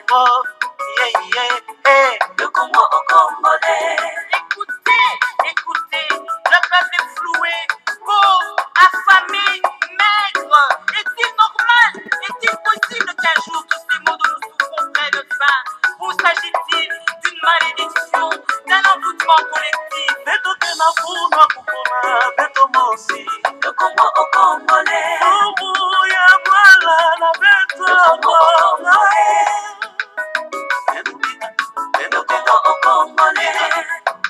Oh, yeah, yeah, hey. Le Congo au Congolais. Écoutez, le peuple est floué, pauvre, affamé, maigre. Est-il normal? Est-il possible qu'un jour tous ces mots dont nous souffrons prennent fin? Ou s'agit-il d'une malédiction, d'un envoûtement collectif? Le Congo au Congolais. Le Congo au Congolais. Le Congo au Congolais.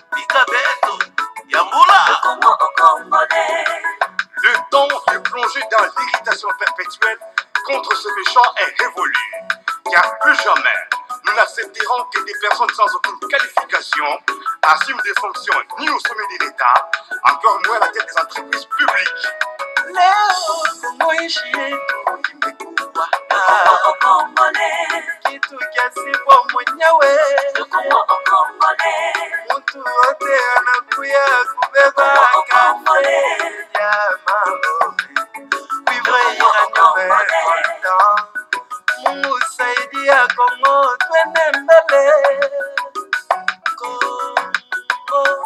Le Congo au Congolais. Le temps de plonger dans l'irritation perpétuelle contre ce méchant est révolu. Car plus jamais, nous n'accepterons que des personnes sans aucune qualification assument des fonctions ni au sommet de l'État, encore moins à la tête des entreprises publiques. Le Congo au Congolais. Kitu kiasi kwa mwenyewe. Le Congo au Congolais. Mtu wote anakuya kubeba kafe ya mambo. Vivre iranyome konta. Mungu saidia Kongo twende mbele. Kongo.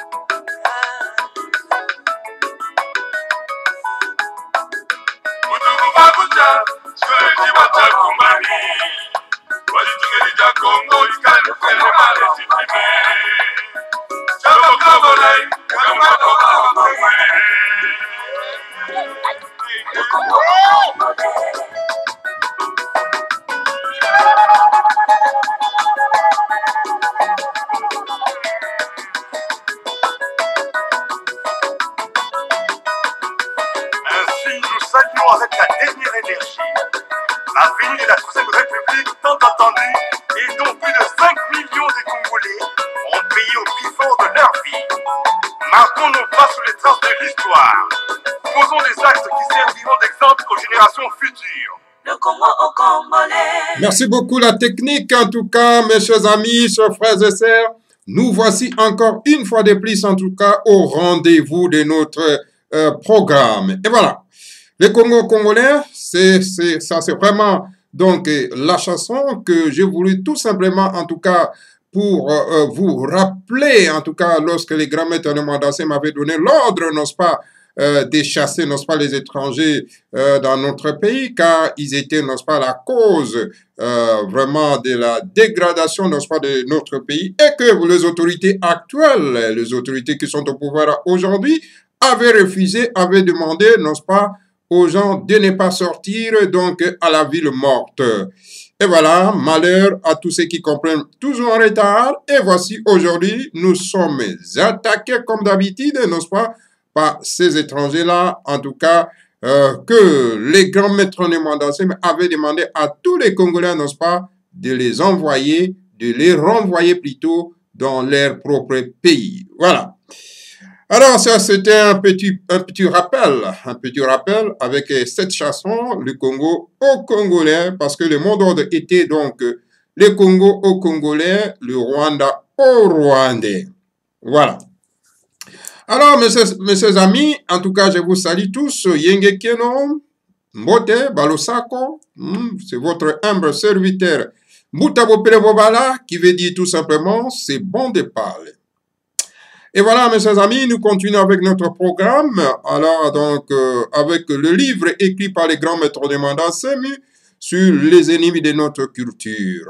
Babuja, Swedi Watakumari, Walitungelija Kongo, Ikalufele Malesitime, Chama Kabolai, Chama Kabolai. Le Congo au Congolais. Ainsi, nous saluons avec la dernière énergie la venue de la Troisième République tant attendue et dont plus de 5 millions de Congolais ont payé au prix fort de leur vie. Marquons nos pas sur les traces de l'histoire. Posons des actes qui serviront d'exemple aux générations futures. Le Congo au Congolais. Merci beaucoup la technique, en tout cas, mes chers amis, chers frères et sœurs. Nous voici encore une fois de plus, en tout cas, au rendez-vous de notre programme. Et voilà, le Congo congolais, c'est vraiment donc la chanson que j'ai voulu tout simplement, en tout cas, pour vous rappeler, en tout cas, lorsque les grands maîtres de Mandassé m'avaient donné l'ordre, n'est-ce pas, de chasser, n'est-ce pas, les étrangers dans notre pays, car ils étaient, n'est-ce pas, la cause vraiment de la dégradation, n'est-ce pas, de notre pays, et que les autorités actuelles, les autorités qui sont au pouvoir aujourd'hui, avaient refusé, avaient demandé, n'est-ce pas, aux gens de ne pas sortir, donc, à la ville morte. Et voilà, malheur à tous ceux qui comprennent toujours en retard. Et voici, aujourd'hui, nous sommes attaqués, comme d'habitude, n'est-ce pas, par ces étrangers-là, en tout cas, que les grands maîtres de Mandassé avaient demandé à tous les Congolais, n'est-ce pas, de les envoyer, de les renvoyer plutôt dans leur propre pays. Voilà. Alors, ça, c'était un petit rappel avec cette chanson, le Congo au Congolais, parce que le mot d'ordre était donc le Congo au Congolais, le Rwanda au Rwandais. Voilà. Alors, mes amis, en tout cas, je vous salue tous. Yenge Keno, Mbote, Balosako, c'est votre humble serviteur, Moutabo Pelebobala, qui veut dire tout simplement, c'est bon de parler. Et voilà, mes chers amis, nous continuons avec notre programme. Alors, donc, avec le livre écrit par les grands maîtres de Mandassé sur les ennemis de notre culture.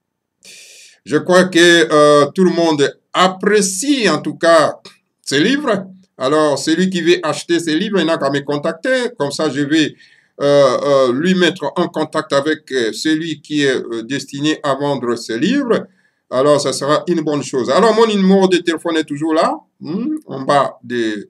Je crois que tout le monde apprécie, en tout cas, ces livres. Alors, celui qui veut acheter ces livres, il n'a qu'à me contacter. Comme ça, je vais lui mettre en contact avec celui qui est destiné à vendre ces livres. Alors, ça sera une bonne chose. Alors, mon numéro de téléphone est toujours là, en bas de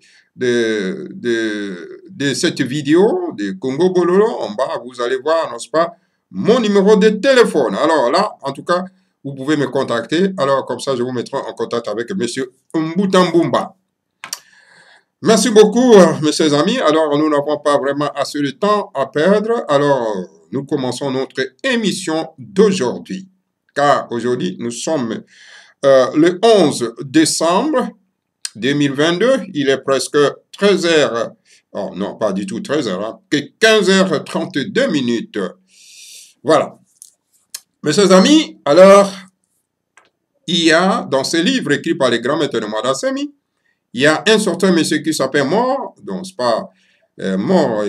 cette vidéo de Congo Bololo. En bas, vous allez voir, n'est-ce pas, mon numéro de téléphone. Alors là, en tout cas, vous pouvez me contacter. Alors, comme ça, je vous mettrai en contact avec M. Mbutambumba. Merci beaucoup, mes chers amis. Alors, nous n'avons pas vraiment assez de temps à perdre. Alors, nous commençons notre émission d'aujourd'hui. Car aujourd'hui, nous sommes le 11 décembre 2022. Il est presque 13h. Oh non, pas du tout 13h, hein, que 15h32 minutes. Voilà. Mes chers amis, alors, il y a dans ce livre écrit par les grands maîtres de Mwanda-Semi, il y a un certain monsieur qui s'appelle Mort, donc c'est pas Mort,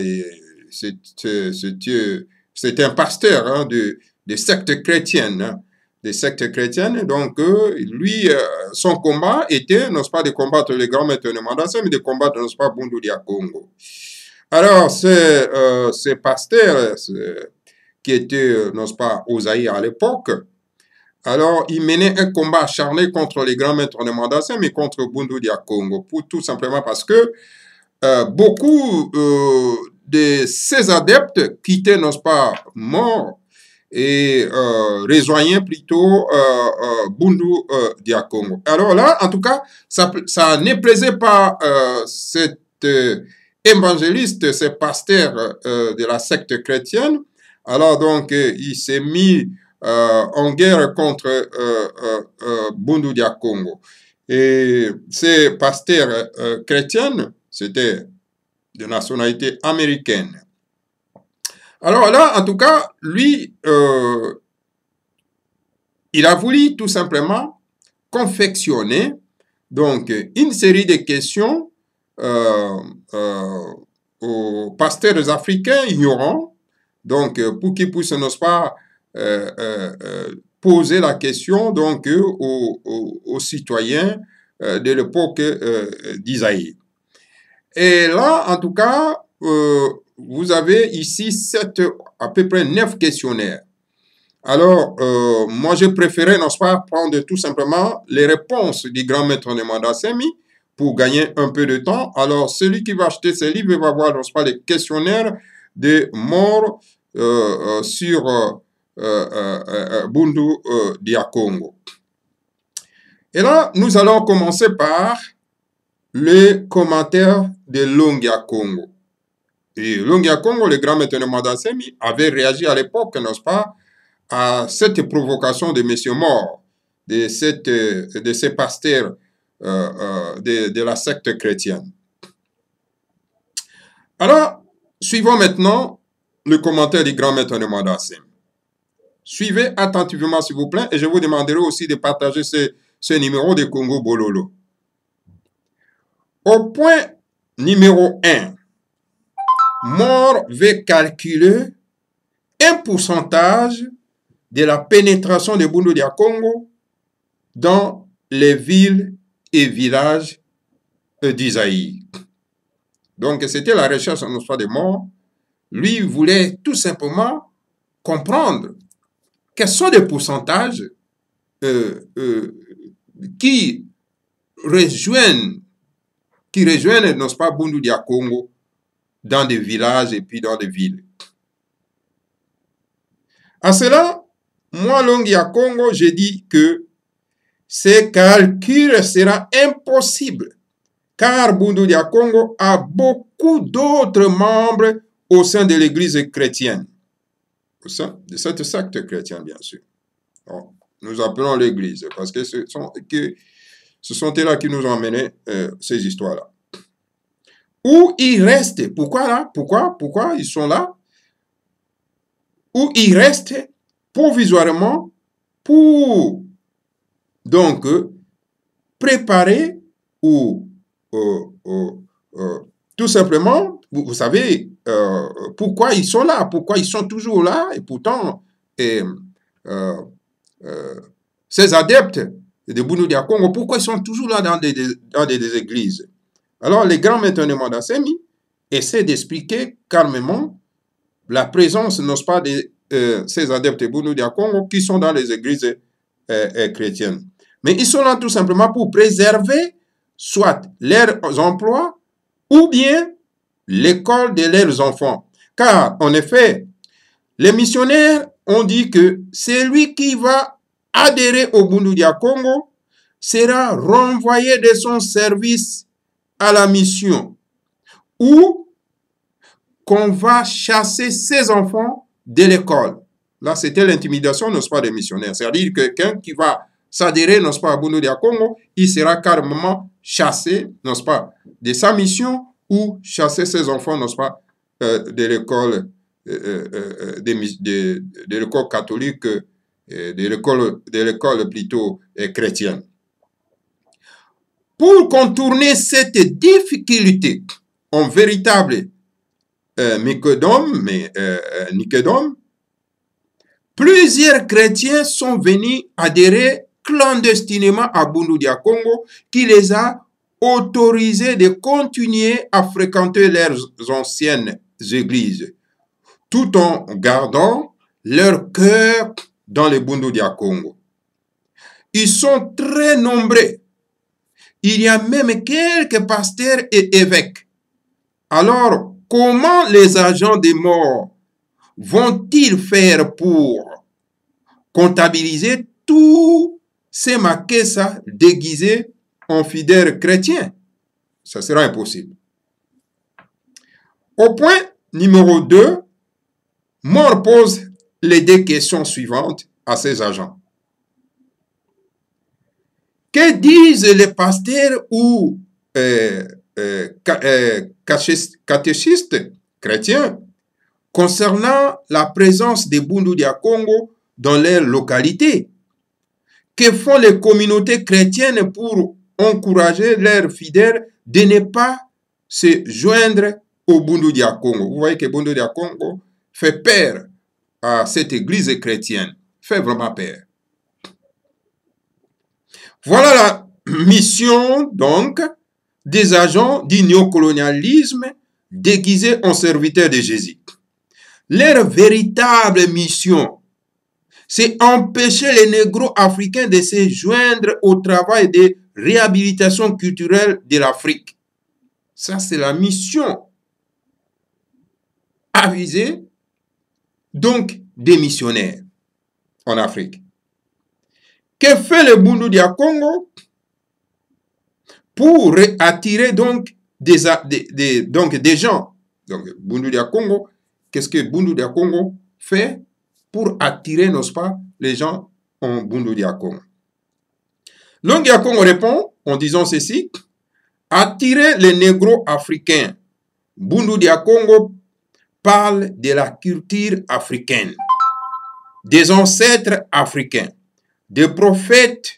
c'est un pasteur hein, de sectes chrétiennes, hein, des sectes chrétiennes. Donc, lui, son combat était, n'est-ce pas, de combattre les grands maîtres de Mwanda-Semi, mais de combattre, n'est-ce pas, Bundu dia Congo. Alors, ce pasteur qui était, n'est-ce pas, aux Zaïre à l'époque, alors, il menait un combat acharné contre les grands maîtres de Mwanda-Semi, mais contre Bundu dia Congo, tout simplement parce que beaucoup de ces adeptes quittaient, n'est-ce pas, Mort et rejoignaient plutôt Bundu dia Congo. Alors là, en tout cas, ça ne plaisait pas cet évangéliste, ce pasteur de la secte chrétienne. Alors donc, il s'est mis en guerre contre Bundu dia Congo. Et ces pasteurs chrétiens, c'était de nationalité américaine. Alors là, en tout cas, lui, il a voulu tout simplement confectionner donc une série de questions aux pasteurs africains ignorants, donc pour qu'ils puissent, n'est-ce pas, poser la question donc aux citoyens de l'époque d'Isaïe. Et là, en tout cas, vous avez ici à peu près 9 questionnaires. Alors, moi, j'ai préféré, n'est-ce pas, prendre tout simplement les réponses du grand maître de Mwanda-Semi pour gagner un peu de temps. Alors, celui qui va acheter ce livre va voir, n'est-ce pas, les questionnaires de Mort sur Bundu dia Congo. Et là, nous allons commencer par le commentaire de Longia Congo. Et Longia Congo, le grand maître de Mwanda-Semi, avait réagi à l'époque, n'est-ce pas, à cette provocation de M. Mort, de ces pasteurs de la secte chrétienne. Alors, suivons maintenant le commentaire du grand maître de Mwanda-Semi. Suivez attentivement, s'il vous plaît, et je vous demanderai aussi de partager ce numéro de Congo Bololo. Au point numéro 1, Mort veut calculer un pourcentage de la pénétration de Bundu dia Congo dans les villes et villages d'Isaïe. Donc, c'était la recherche en histoire de Mort. Lui voulait tout simplement comprendre quels sont les pourcentages qui rejoignent, n'est-ce pas, Bundu dia Congo dans des villages et puis dans des villes. À cela, moi, Longia Congo, j'ai dit que ce calcul sera impossible car Bundu dia Congo a beaucoup d'autres membres au sein de l'Église chrétienne. Au sein de cette secte chrétienne, bien sûr. Donc, nous appelons l'Église parce que ce sont eux-là qui nous ont amené ces histoires-là. Où ils restent, pourquoi là? Pourquoi ils sont là? Où ils restent provisoirement pour donc préparer ou tout simplement, vous savez, pourquoi ils sont là, pourquoi ils sont toujours là, et pourtant, ces adeptes de Bundu dia Congo, pourquoi ils sont toujours là dans des églises? Alors, les grands maîtres de Mwanda-Semi essaient d'expliquer calmement la présence, n'est-ce pas, de ces adeptes de Bundu dia Congo qui sont dans les églises chrétiennes. Mais ils sont là tout simplement pour préserver soit leurs emplois ou bien l'école de leurs enfants. Car, en effet, les missionnaires ont dit que celui qui va adhérer au Bundu dia Congo sera renvoyé de son service à la mission ou qu'on va chasser ses enfants de l'école. Là, c'était l'intimidation, n'est-ce pas, des missionnaires. C'est-à-dire que quelqu'un qui va s'adhérer, n'est-ce pas, à Bundu dia Congo, il sera carrément chassé, n'est-ce pas, de sa mission ou chasser ses enfants, n'est-ce pas, de l'école de l'école catholique de l'école plutôt chrétienne. Pour contourner cette difficulté, en véritable Nicodème, plusieurs chrétiens sont venus adhérer clandestinement à Bundu Dia Congo, qui les a autorisés de continuer à fréquenter leurs anciennes églises, tout en gardant leur cœur dans le Bundu Dia Congo. Ils sont très nombreux. Il y a même quelques pasteurs et évêques. Alors, comment les agents des morts vont-ils faire pour comptabiliser tous ces makessa déguisés en fidèles chrétiens? Ça sera impossible. Au point numéro 2, Mort pose les deux questions suivantes à ses agents. Que disent les pasteurs ou catéchistes chrétiens concernant la présence des Bundu Dia Congo dans leur localité? Que font les communautés chrétiennes pour encourager leurs fidèles de ne pas se joindre au Bundu Dia Congo? Vous voyez que Bundu Dia Congo fait peur à cette église chrétienne, fait vraiment peur. Voilà la mission, donc, des agents du néocolonialisme déguisés en serviteurs de Jésus. Leur véritable mission, c'est empêcher les négros africains de se joindre au travail de réhabilitation culturelle de l'Afrique. Ça, c'est la mission avisée, donc, des missionnaires en Afrique. Que fait le Bundu Dia Congo pour attirer donc des gens? Donc, Bundu Dia Congo, qu'est-ce que Bundu Dia Congo fait pour attirer, n'est-ce pas, les gens en Bundu Dia Congo? Bundu Dia Congo répond en disant ceci: attirer les négros africains. Bundu Dia Congo parle de la culture africaine, des ancêtres africains, des prophètes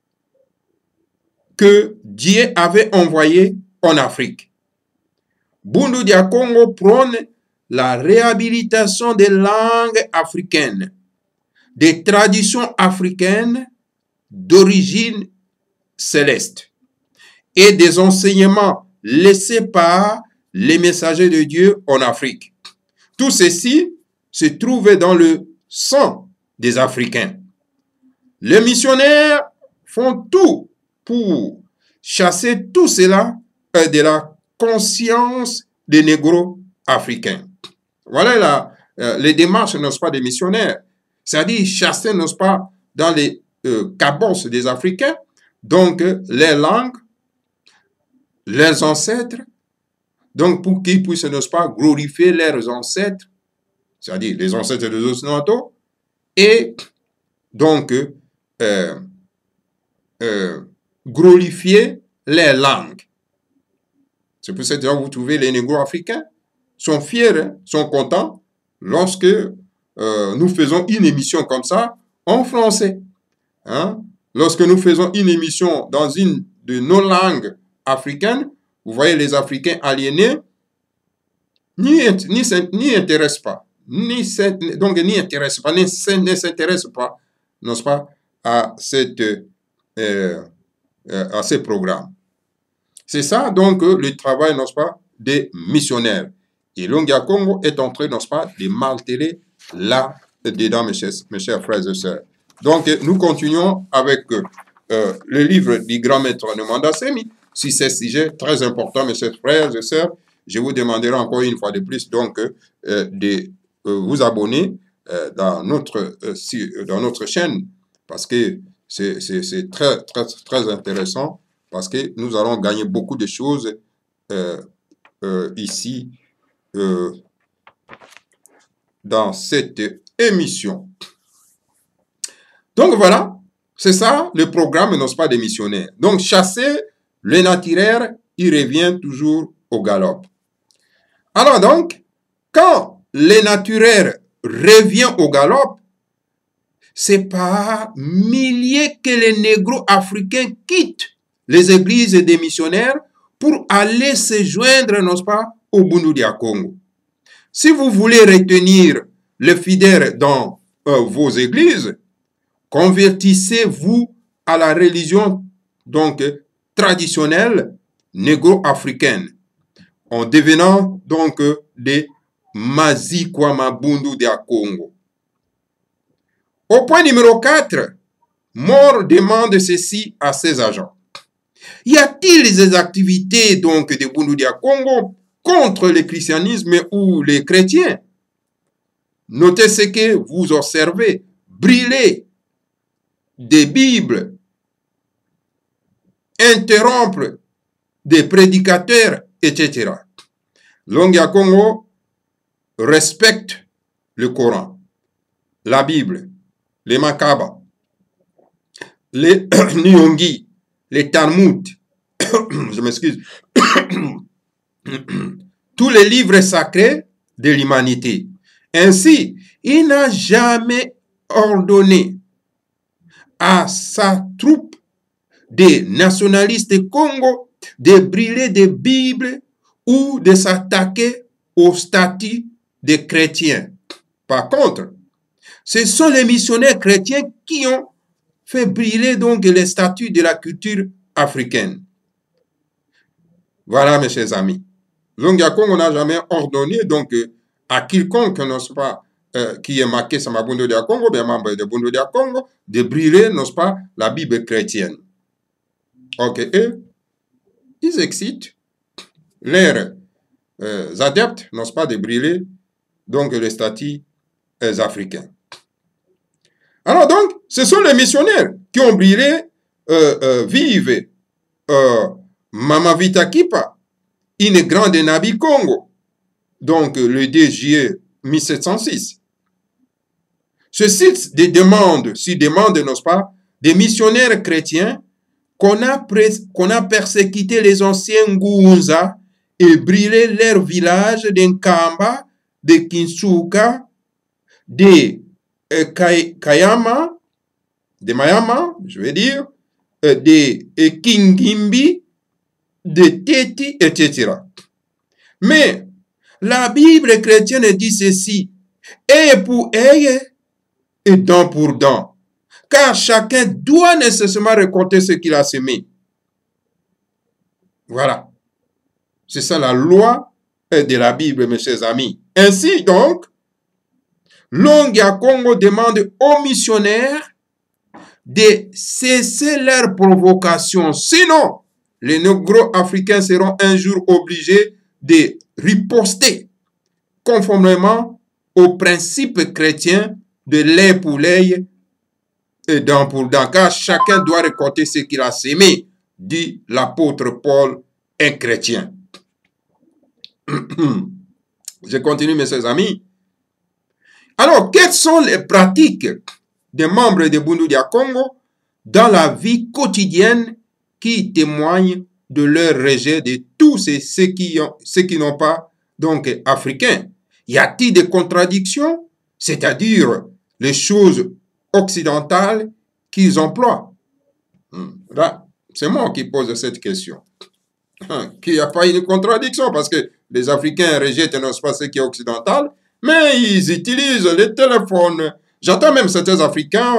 que Dieu avait envoyés en Afrique. Bundu Dia Congo prône la réhabilitation des langues africaines, des traditions africaines d'origine céleste et des enseignements laissés par les messagers de Dieu en Afrique. Tout ceci se trouvait dans le sang des Africains. Les missionnaires font tout pour chasser tout cela de la conscience des négros africains. Voilà les démarches, n'est-ce pas, des missionnaires. C'est-à-dire chasser, n'est-ce pas, dans les cabosses des Africains, donc les langues, leurs ancêtres, donc pour qu'ils puissent, n'est-ce pas, glorifier leurs ancêtres, c'est-à-dire les ancêtres des Occidentaux, et donc glorifier les langues. C'est pour ça que vous trouvez les négros africains sont fiers, hein, sont contents lorsque nous faisons une émission comme ça en français. Hein? Lorsque nous faisons une émission dans une de nos langues africaines, vous voyez les Africains aliénés n'y intéressent pas, ne s'intéressent pas, n'est-ce pas, à ces programmes. C'est ça donc le travail, n'est-ce pas, des missionnaires. Et Bundu Dia Congo est en train, n'est-ce pas, de marteler là-dedans, mes chers frères et sœurs. Donc, nous continuons avec le livre du grand maître Nemanda Semi sur ces sujets très importants, mes chers frères et sœurs. Je vous demanderai encore une fois de plus donc de vous abonner dans notre chaîne parce que c'est très intéressant parce que nous allons gagner beaucoup de choses ici dans cette émission. Donc voilà, c'est ça le programme, n'est-ce pas, des missionnaires. Donc chasser le naturel, il revient toujours au galop. Alors donc, quand le naturel revient au galop, c'est par milliers que les négros africains quittent les églises des missionnaires pour aller se joindre, n'est-ce pas, au Bundu dia Congo. Si vous voulez retenir les fidèles dans vos églises, convertissez-vous à la religion donc traditionnelle négro-africaine en devenant donc des Mazikwa Bundu dia Congo. Au point numéro 4, More demande ceci à ses agents. Y a-t-il des activités donc de Bundu dia Congo contre le christianisme ou les chrétiens? Notez ce que vous observez. Brûler des Bibles, interrompre des prédicateurs, etc. Longia Congo respecte le Coran, la Bible, les Makaba, les Nyongi, les Talmud, je m'excuse, tous les livres sacrés de l'humanité. Ainsi, il n'a jamais ordonné à sa troupe des nationalistes Congo de brûler des Bibles ou de s'attaquer au statut des chrétiens. Par contre, ce sont les missionnaires chrétiens qui ont fait brûler donc les statuts de la culture africaine. Voilà, mes chers amis. Longia Congo n'a jamais ordonné donc à quiconque, n'est-ce pas, qui est marqué sur ma Bundu dia Congo, bien membre de Bundu dia Congo, de brûler, n'est-ce pas, la Bible chrétienne. Ok, et ils excitent leurs adeptes, n'est-ce pas, de brûler donc les statuts africains. Alors donc, ce sont les missionnaires qui ont brûlé vive Mama Vita Kipa, une grande Nabi Congo, donc le 2 juillet 1706. Ceci demande, n'est-ce pas, des missionnaires chrétiens qu'on a persécuté les anciens Ngunza et brûlé leurs villages d'Nkamba, de Kinsuka, de Kayama, de Mayama, je veux dire, de Kingimbi, de Teti, etc. Mais la Bible chrétienne dit ceci, œil pour œil et dent pour dent, car chacun doit nécessairement récolter ce qu'il a semé. Voilà. C'est ça la loi de la Bible, mes chers amis. Ainsi donc, Longia Congo demande aux missionnaires de cesser leur provocation. Sinon, les négro-africains seront un jour obligés de riposter conformément aux principes chrétiens de l'œil pour l'œil et dent pour dent, car chacun doit récolter ce qu'il a semé, dit l'apôtre Paul, un chrétien. Je continue, mes chers amis. Alors, quelles sont les pratiques des membres de Bundu dia Congo dans la vie quotidienne qui témoignent de leur rejet de tous ceux qui n'ont pas donc africains? Y a-t-il des contradictions, c'est-à-dire les choses occidentales qu'ils emploient? Là, c'est moi qui pose cette question. Qu'il n'y a pas une contradiction, parce que les Africains rejettent, n'est-ce pas, ce qui est occidental, mais ils utilisent les téléphones. J'entends même certains Africains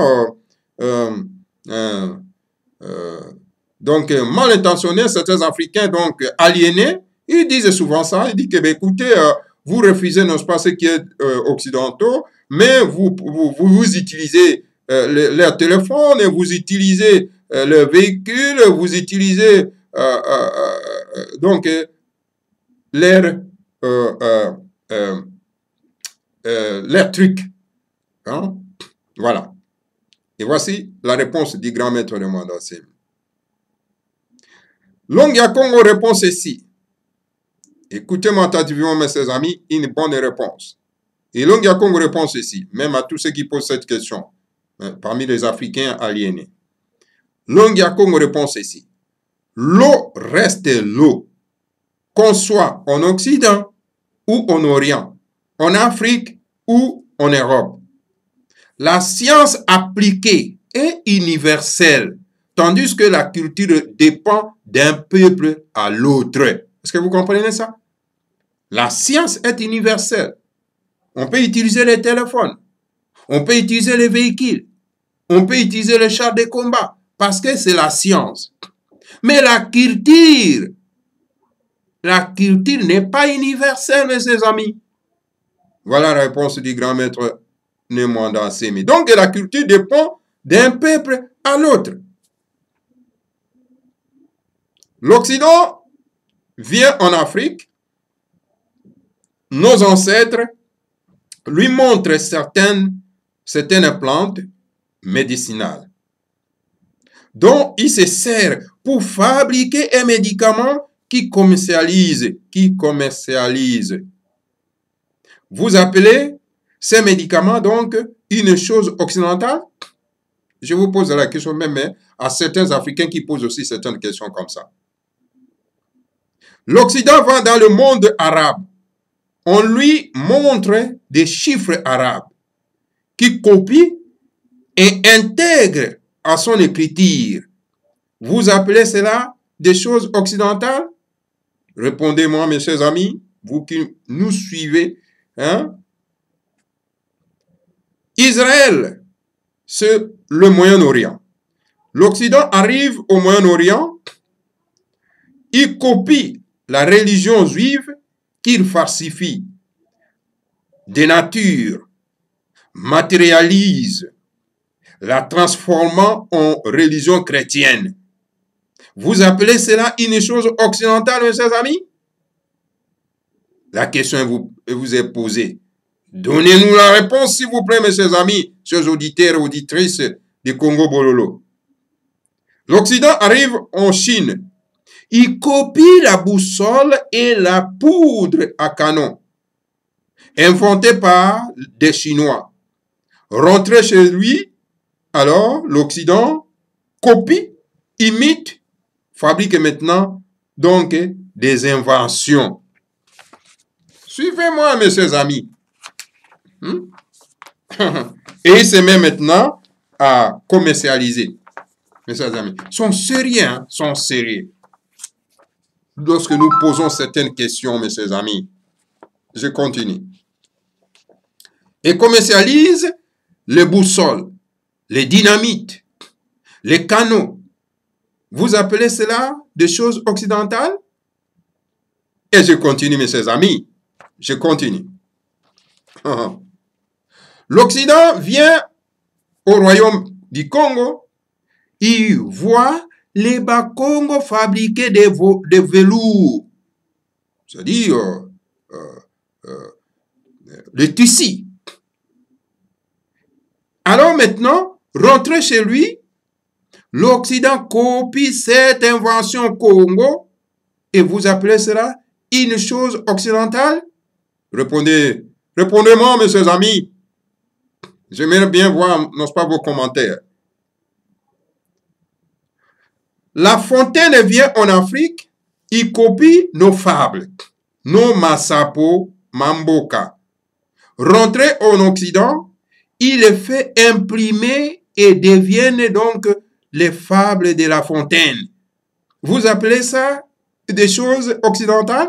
donc mal intentionnés, certains Africains donc aliénés, ils disent souvent ça, ils disent que, écoutez, vous refusez, n'est-ce pas, ce qui est occidentaux, mais vous utilisez leur téléphone, vous utilisez le véhicule, vous utilisez donc leur truc. Hein? Voilà. Et voici la réponse du grand maître de Mwandasim. Longia Congo répond ceci. Écoutez-moi attentivement, mes chers amis, une bonne réponse. Et Longia Congo répond ceci, même à tous ceux qui posent cette question, parmi les Africains aliénés. Longia Congo répond ceci. L'eau reste l'eau, qu'on soit en Occident ou en Orient, en Afrique ou en Europe. La science appliquée est universelle, tandis que la culture dépend d'un peuple à l'autre. Est-ce que vous comprenez ça? La science est universelle. On peut utiliser les téléphones, on peut utiliser les véhicules, on peut utiliser les chars de combat, parce que c'est la science. Mais la culture n'est pas universelle, mes amis. Voilà la réponse du grand maître Nemwanda Semi. Donc la culture dépend d'un peuple à l'autre. L'Occident vient en Afrique. Nos ancêtres lui montrent certaines plantes médicinales dont il se sert pour fabriquer un médicament qui commercialise. Vous appelez ces médicaments donc une chose occidentale? Je vous pose la question même à certains Africains qui posent aussi certaines questions comme ça. L'Occident va dans le monde arabe. On lui montre des chiffres arabes qui copie et intègre à son écriture. Vous appelez cela des choses occidentales? Répondez-moi, mes chers amis, vous qui nous suivez. Israël, c'est le Moyen-Orient. L'Occident arrive au Moyen-Orient, il copie la religion juive qu'il falsifie, dénature, matérialise, la transformant en religion chrétienne. Vous appelez cela une chose occidentale, mes chers amis? La question vous est posée. Donnez-nous la réponse, s'il vous plaît, mes chers amis, chers auditeurs et auditrices du Congo Bololo. L'Occident arrive en Chine. Il copie la boussole et la poudre à canon, inventée par des Chinois. Rentré chez lui, alors l'Occident copie, imite, fabrique maintenant donc des inventions. Suivez-moi, mes chers amis. Et il se met maintenant à commercialiser. Mes chers amis, sont sérieux. Lorsque nous posons certaines questions, mes chers amis, je continue. Et commercialise les boussoles, les dynamites, les canaux. Vous appelez cela des choses occidentales? Et je continue, mes chers amis. Je continue. L'Occident vient au royaume du Congo. Il voit les Bakongo fabriquer des velours, c'est-à-dire le tissu. Alors maintenant, rentré chez lui, l'Occident copie cette invention Congo et vous appelez cela une chose occidentale? Répondez-moi, mes chers amis. J'aimerais bien voir, n'est-ce pas, vos commentaires. La Fontaine vient en Afrique, il copie nos fables, nos Massapo, Mamboka. Rentré en Occident, il les fait imprimer et deviennent donc les fables de La Fontaine. Vous appelez ça des choses occidentales?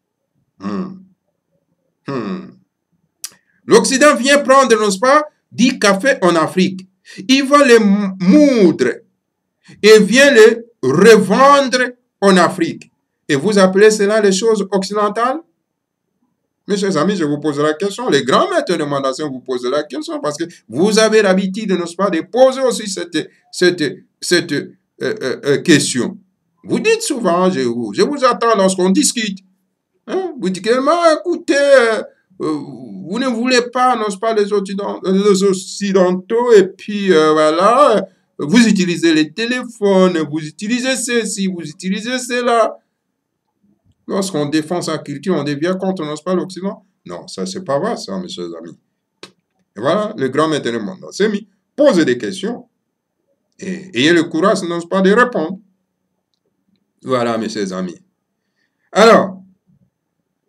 L'Occident vient prendre, n'est-ce pas, du café en Afrique. Il va les moudre et vient les revendre en Afrique. Et vous appelez cela les choses occidentales? Mes chers amis, je vous pose la question. Les grands maîtres de mandation vous posent la question parce que vous avez l'habitude, n'est-ce pas, de poser aussi cette question. Vous dites souvent, je vous attends lorsqu'on discute. Vous dites écoutez, vous ne voulez pas, n'est-ce pas, les Occidentaux, et puis voilà, vous utilisez les téléphones, vous utilisez ceci, vous utilisez cela. Lorsqu'on défend sa culture, on devient contre, n'est-ce pas, l'Occident? Non, ça, c'est pas vrai, ça, mes chers amis. Et voilà, le grand maître du monde s'est mis, posez des questions, et ayez le courage, n'est-ce pas, de répondre. Voilà, mes chers amis. Alors,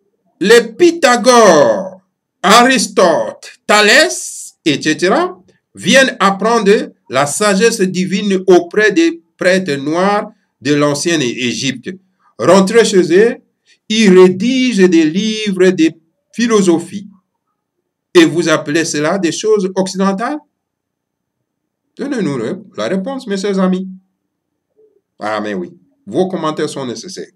les Pythagore, Aristote, Thalès, etc., viennent apprendre la sagesse divine auprès des prêtres noirs de l'ancienne Égypte. Rentrés chez eux, ils rédigent des livres de philosophie. Et vous appelez cela des choses occidentales? Donnez-nous la réponse, mes chers amis. Ah, mais oui, vos commentaires sont nécessaires.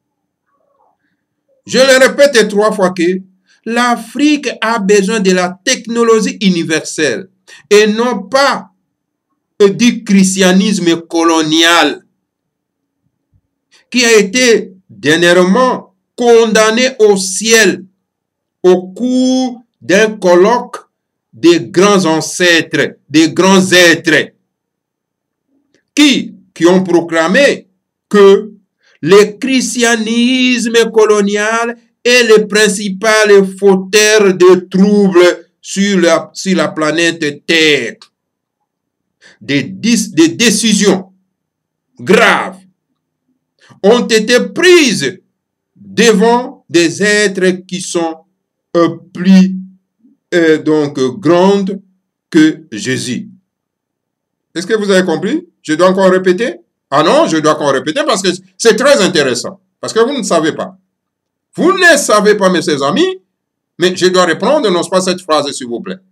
Je le répète 3 fois que l'Afrique a besoin de la technologie universelle et non pas du christianisme colonial qui a été dernièrement condamné au ciel au cours d'un colloque des grands ancêtres, des grands êtres qui ont proclamé que le christianisme colonial est le principal fauteur de troubles sur la planète Terre. Des décisions graves ont été prises devant des êtres qui sont plus grandes que Jésus. Est-ce que vous avez compris? Je dois encore répéter? Ah non, je dois encore répéter parce que c'est très intéressant. Parce que vous ne savez pas. Vous ne savez pas, mes chers amis, mais je dois reprendre, non pas cette phrase, s'il vous plaît.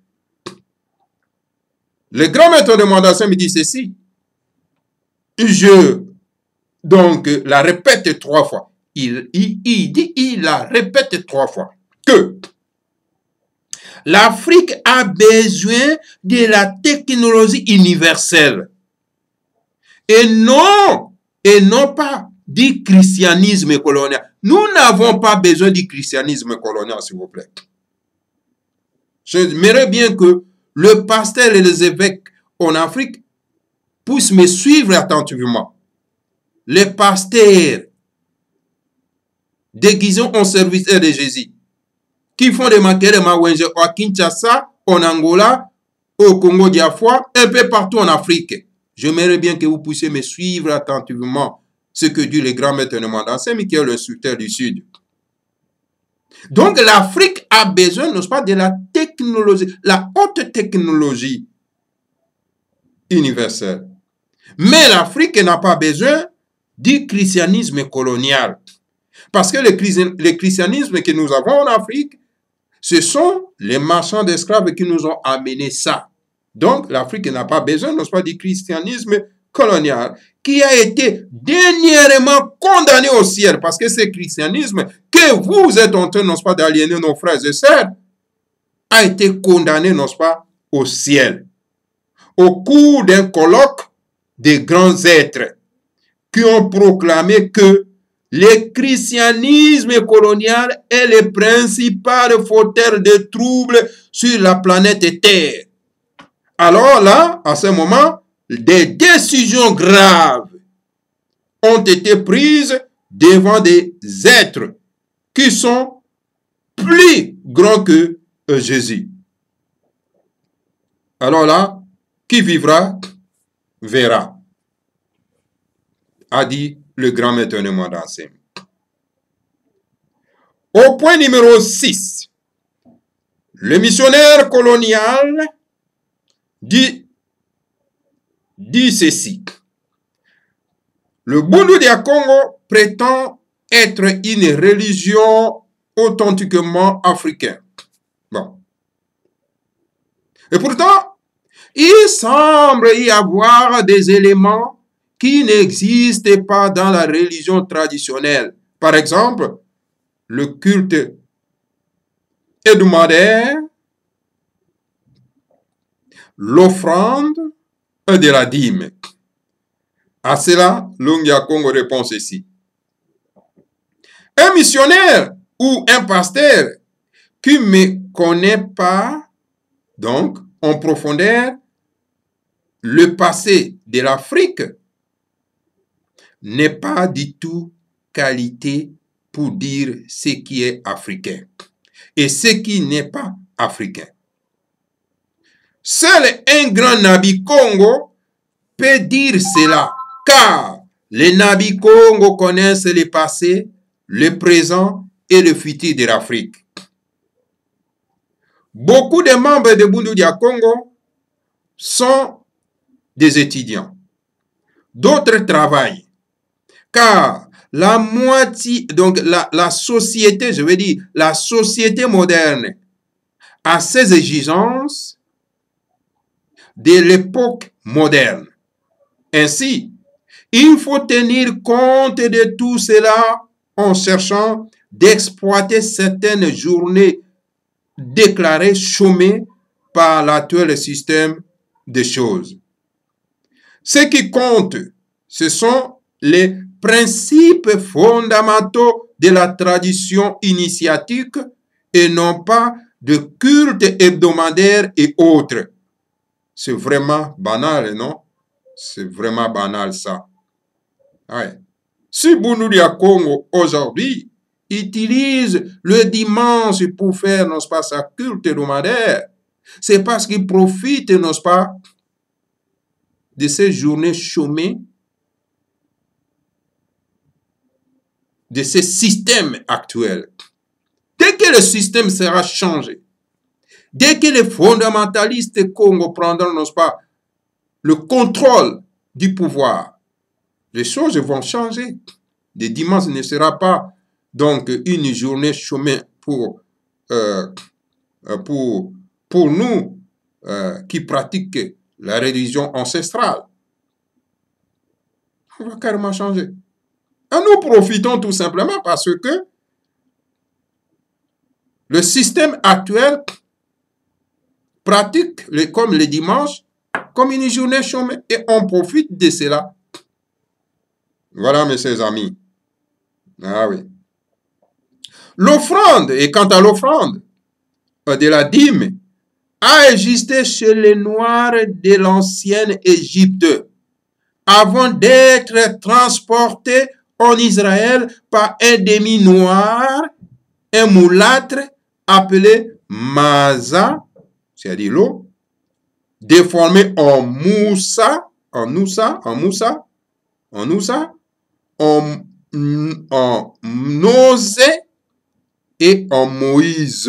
Le grand maître de Mandassem me dit ceci. Je, la répète 3 fois. Il la répète 3 fois. Que l'Afrique a besoin de la technologie universelle. Et non pas du christianisme colonial. Nous n'avons pas besoin du christianisme colonial, s'il vous plaît. J'aimerais bien que le pasteur et les évêques en Afrique puissent me suivre attentivement. Les pasteurs déguisés en serviteurs de Jésus, qui font des Makere Mawenje à Kinshasa, en Angola, au Congo-Diafoua, un peu partout en Afrique. J'aimerais bien que vous puissiez me suivre attentivement ce que dit le grand maître de Mandassem, qui est le instructeur du Sud. Donc l'Afrique a besoin, n'est-ce pas, de la technologie, la haute technologie universelle. Mais l'Afrique n'a pas besoin du christianisme colonial. Parce que le christianisme que nous avons en Afrique, ce sont les marchands d'esclaves qui nous ont amené ça. Donc, l'Afrique n'a pas besoin, n'est-ce pas, du christianisme colonial qui a été dernièrement condamné au ciel. Parce que ce christianisme que vous êtes en train, n'est-ce pas, d'aliéner nos frères et sœurs, a été condamné, n'est-ce pas, au ciel. Au cours d'un colloque des grands êtres qui ont proclamé que le christianisme colonial est le principal fauteur de troubles sur la planète Terre. Alors là, à ce moment, des décisions graves ont été prises devant des êtres qui sont plus grands que Jésus. Alors là, qui vivra, verra, a dit le grand maître de Mandassem. Au point numéro 6, le missionnaire colonial dit ceci. Le Bundu dia Congo prétend être une religion authentiquement africaine. Bon. Et pourtant, il semble y avoir des éléments qui n'existent pas dans la religion traditionnelle. Par exemple, le culte hebdomadaire, l'offrande de la dîme. À cela, Lungia Congo répond ceci. Un missionnaire ou un pasteur qui ne connaît pas, donc, en profondeur, le passé de l'Afrique n'est pas du tout qualité pour dire ce qui est africain et ce qui n'est pas africain. Seul un grand Nabi Congo peut dire cela, car les Nabi Congo connaissent le passé, le présent et le futur de l'Afrique. Beaucoup de membres de Bundu dia Congo sont des étudiants. D'autres travaillent. Car la moitié, donc la société, je veux dire, la société moderne a ses exigences de l'époque moderne. Ainsi, il faut tenir compte de tout cela en cherchant d'exploiter certaines journées déclarées chômées par l'actuel système de choses. Ce qui compte, ce sont les principes fondamentaux de la tradition initiatique et non pas de culte hebdomadaire et autres. C'est vraiment banal, non? C'est vraiment banal, ça. Ouais. Si Bunduria Congo, aujourd'hui, utilise le dimanche pour faire, n'est-ce pas, sa culte hebdomadaire, c'est parce qu'il profite, n'est-ce pas, de ces journées chômées, de ces systèmes actuels. Dès que le système sera changé, dès que les fondamentalistes Congo prendront, n'est-ce pas, le contrôle du pouvoir, les choses vont changer. Le dimanche ne sera pas donc une journée chômée pour nous qui pratiquons la religion ancestrale. On va carrément changer. Et nous profitons tout simplement parce que le système actuel pratique comme le dimanche comme une journée chômée et on profite de cela. Voilà, mes chers amis. Ah oui. L'offrande, et quant à l'offrande de la dîme, a existé chez les Noirs de l'ancienne Égypte avant d'être transporté en Israël par un demi-noir, un mulâtre appelé Maza, c'est-à-dire l'eau, déformé en Moussa, en Nosé et en Moïse.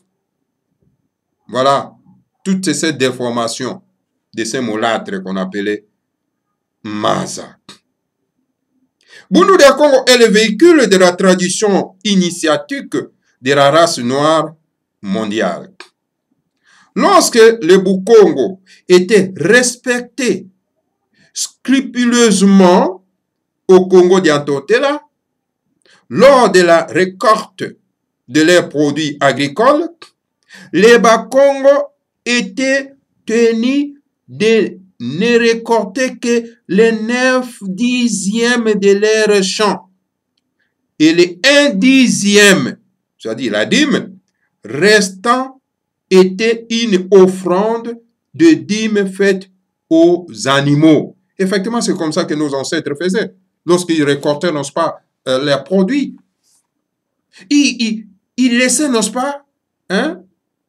Voilà, toutes ces déformations de ces mulâtres qu'on appelait Maza. Bunduria Congo est le véhicule de la tradition initiatique de la race noire mondiale. Lorsque le Bukongo était respecté scrupuleusement au Congo d'Antotela, lors de la récolte de leurs produits agricoles, les Bakongo étaient tenus de ne récolter que les 9/10 de leurs champs et les 1/10, c'est-à-dire la dîme, restant était une offrande de dîme faite aux animaux. Effectivement, c'est comme ça que nos ancêtres faisaient. Lorsqu'ils récoltaient, n'est-ce pas, leurs produits, ils laissaient, n'est-ce pas, hein,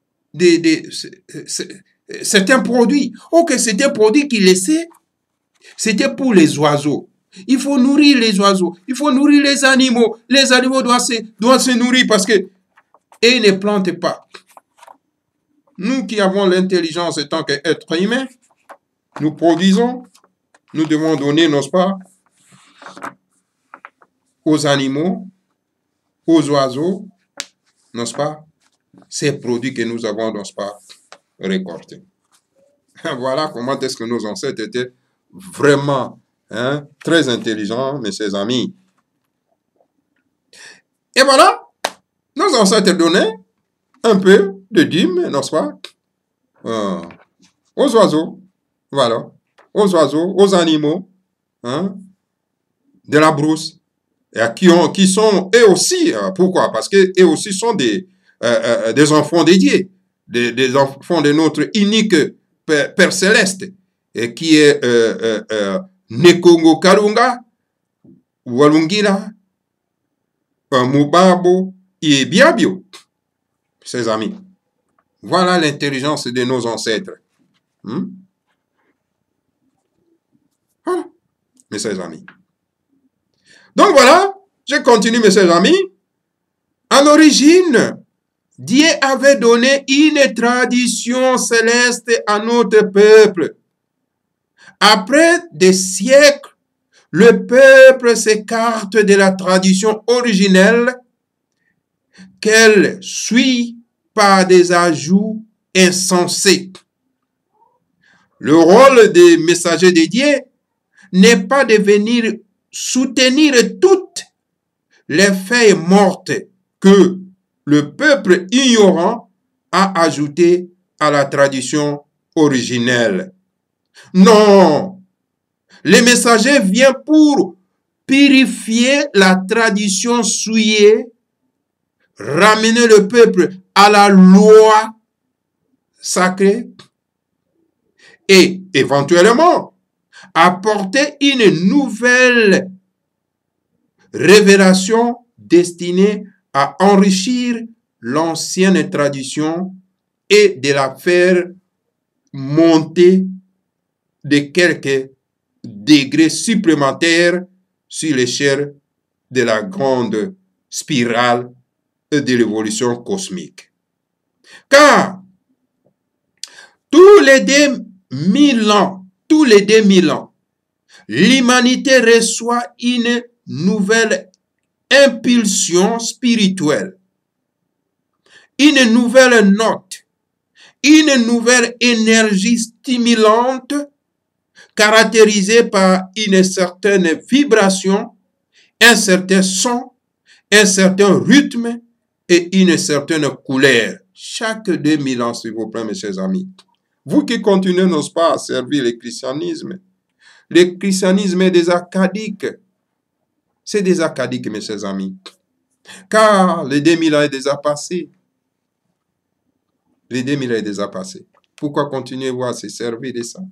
certains produits. Ok, c'était un produit qu'ils laissaient, c'était pour les oiseaux. Il faut nourrir les oiseaux, il faut nourrir les animaux. Les animaux doivent se nourrir parce que ils ne plantent pas. Nous qui avons l'intelligence en tant qu'être humain, nous produisons, nous devons donner, n'est-ce pas, aux animaux, aux oiseaux, n'est-ce pas, ces produits que nous avons, n'est-ce pas, récoltés. Voilà comment est-ce que nos ancêtres étaient vraiment, hein, très intelligents, mes chers amis. Et voilà, nos ancêtres donnaient un peu de dîme, n'est-ce pas, aux oiseaux, voilà, aux oiseaux, aux animaux, hein, de la brousse, et qui sont eux aussi, pourquoi? Parce que eux aussi sont des enfants dédiés, des enfants de notre unique Père Céleste, et qui est Nekongo Kalunga, Walungira, Mubabo et Biabio, ses amis. Voilà l'intelligence de nos ancêtres. Voilà, mes chers amis. Donc voilà, je continue, mes chers amis. À l'origine, Dieu avait donné une tradition céleste à notre peuple. Après des siècles, le peuple s'écarte de la tradition originelle qu'elle suit par des ajouts insensés. Le rôle des messagers de Dieu n'est pas de venir soutenir toutes les feuilles mortes que le peuple ignorant a ajoutées à la tradition originelle. Non, le messager vient pour purifier la tradition souillée, ramener le peuple à la loi sacrée et éventuellement apporter une nouvelle révélation destinée à enrichir l'ancienne tradition et de la faire monter de quelques degrés supplémentaires sur l'échelle de la grande spirale de l'évolution cosmique. Car tous les 2000 ans, l'humanité reçoit une nouvelle impulsion spirituelle, une nouvelle note, une nouvelle énergie stimulante caractérisée par une certaine vibration, un certain son, un certain rythme et une certaine couleur. Chaque 2000 ans, s'il vous plaît, mes chers amis. Vous qui continuez, n'est-ce pas, à servir le christianisme est des acadiques. C'est des acadiques, mes chers amis. Car les 2000 ans est déjà passé. Les 2000 ans est déjà passé. Pourquoi continuez-vous à se servir de ça?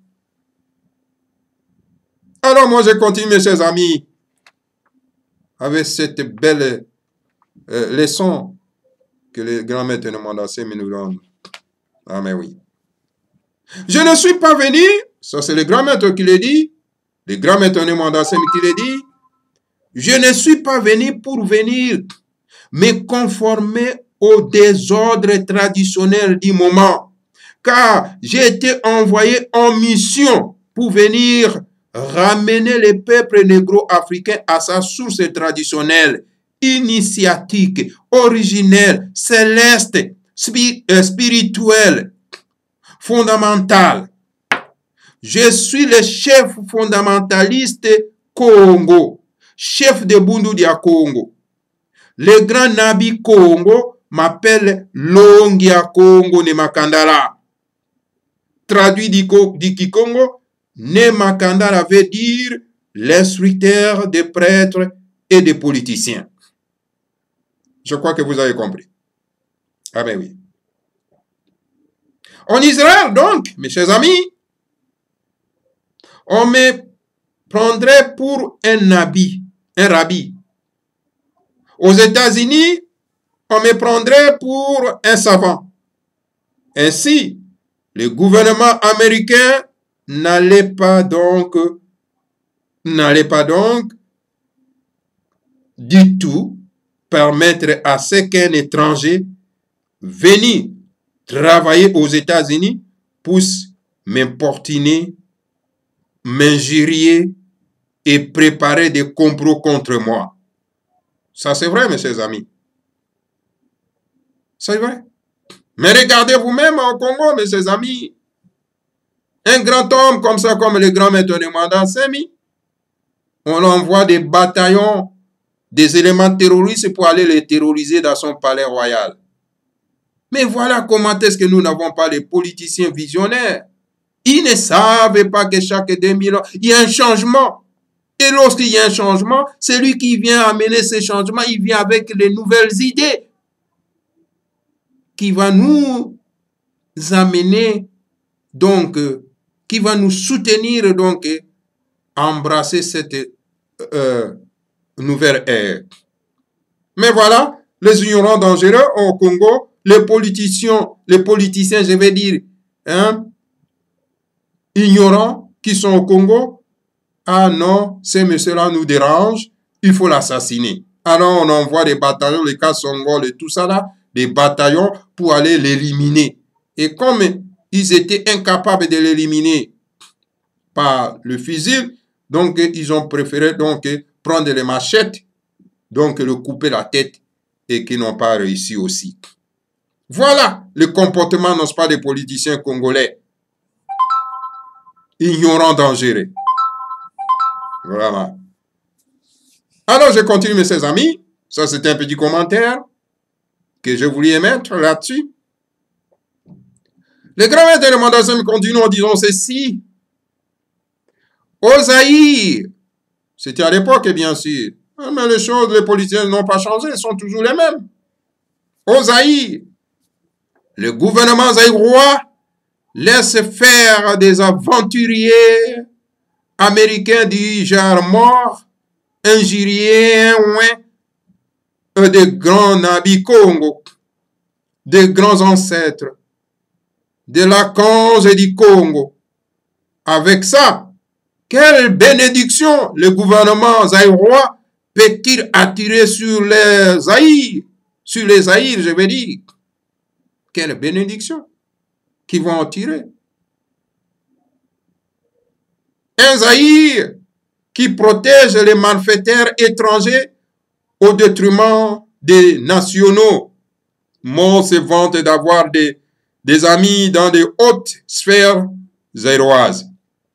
Alors moi, je continue, mes chers amis, avec cette belle leçon que le grand maître de Mandassé nous donne. Ah, mais oui. Je ne suis pas venu, ça c'est le grand maître qui le dit, le grand maître de Mandassé qui le dit, je ne suis pas venu pour venir me conformer au désordre traditionnel du moment, car j'ai été envoyé en mission pour venir ramener le peuple négro-africain à sa source traditionnelle, initiatique, originelle, céleste, spirituelle, fondamentale. Je suis le chef fondamentaliste Congo, chef de Bundudia Congo. Le grand Nabi Congo m'appelle Longia Congo Nemakandala. Traduit du Kikongo, Nemakandala veut dire l'instructeur des prêtres et des politiciens. Je crois que vous avez compris. Ah ben oui. En Israël, donc, mes chers amis, on me prendrait pour un rabbi. Aux États-Unis, on me prendrait pour un savant. Ainsi, le gouvernement américain n'allait pas donc du tout permettre à ce qu'un étranger venu travailler aux États-Unis puisse m'importuner, m'injurier et préparer des complots contre moi. Ça, c'est vrai, mes chers amis. C'est vrai. Mais regardez vous-même au Congo, mes chers amis. Un grand homme comme ça, comme le grand maître de Mandassé, on envoie des bataillons, des éléments terroristes pour aller les terroriser dans son palais royal. Mais voilà comment est-ce que nous n'avons pas les politiciens visionnaires. Ils ne savent pas que chaque 2000 ans, il y a un changement. Et lorsqu'il y a un changement, celui qui vient amener ce changement, il vient avec les nouvelles idées qui va nous amener, donc, qui va nous soutenir, donc, à embrasser cette nouvelle ère. Mais voilà, les ignorants dangereux au Congo, les politiciens, je vais dire, ignorants qui sont au Congo, ah non, ce monsieur-là nous dérange, il faut l'assassiner. Alors on envoie des bataillons, les Kassongol et tout ça là, des bataillons pour aller l'éliminer. Et comme ils étaient incapables de l'éliminer par le fusil, donc ils ont préféré donc prendre les machettes, donc le couper la tête et qui n'ont pas réussi aussi. Voilà le comportement, n'est-ce pas, des politiciens congolais. Ignorants, dangereux. Voilà. Alors, je continue, mes chers amis. Ça, c'était un petit commentaire que je voulais émettre là-dessus. Le grand maître de Mandassem continue en disant ceci. Au Zaïre, c'était à l'époque, bien sûr. Mais les choses, les politiciens n'ont pas changé, elles sont toujours les mêmes. Au Zaïre, le gouvernement zaïrois laisse faire des aventuriers américains du genre mort, ingériens, des grands Nabi Congo, des grands ancêtres, de la Conge et du Congo. Avec ça, quelle bénédiction le gouvernement zaïrois peut-il attirer sur les Zaïre, je veux dire. Quelle bénédiction qu'ils vont en tirer. Un Zaïre qui protège les malfaiteurs étrangers au détriment des nationaux. Mon se vante d'avoir des amis dans de hautes sphères zaïroises.